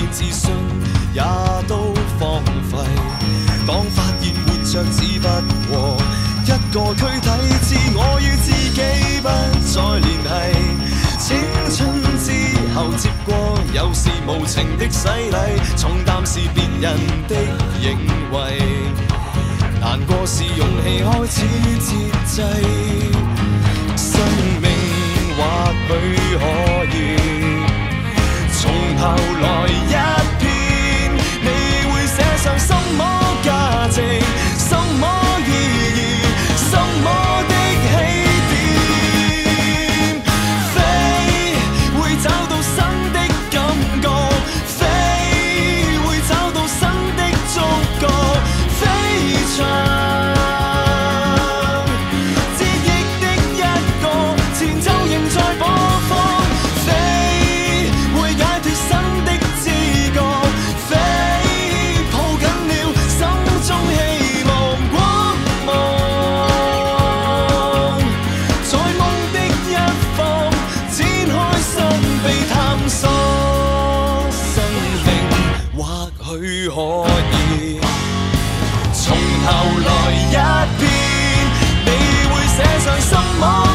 自信也都荒廢。當發現活着只不過一個軀體，自我與自己不再聯繫。青春之後接過有時無情的洗禮，重擔是別人的認為，難過是勇氣開始節制。生命或許可以從頭來一遍，你會寫上什麼價值，什麼意義，什麼的起點。飛會找到新的感覺，飛會找到新的觸覺，飛翔許可以從頭來一遍，你會寫上什麼？